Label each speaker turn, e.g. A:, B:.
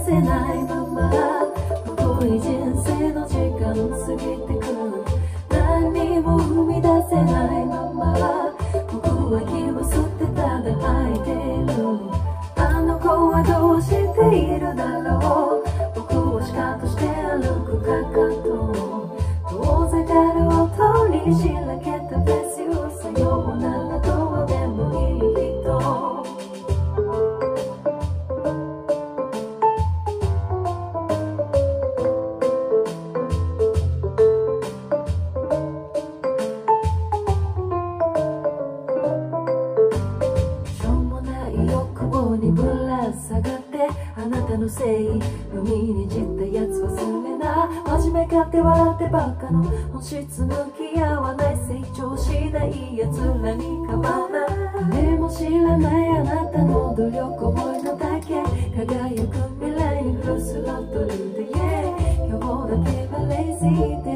A: せないまま太い人生の時間過ぎてくる。何も生み出せないまま僕は息を吸ってただ吐いている。あの子はどうしているだろう。僕はシカとして歩くかかと遠ざかる音にしらけたベースよ。さようならどうでもいい人。欲望にぶら下がってあなたのせい海に散ったやつ忘れな。真面目かって笑ってばっかの本質向き合わない成長しないやつらに構うな。誰も知らないあなたの努力思いのだけ輝く未来にフルスロットルで、今日だけはレイジー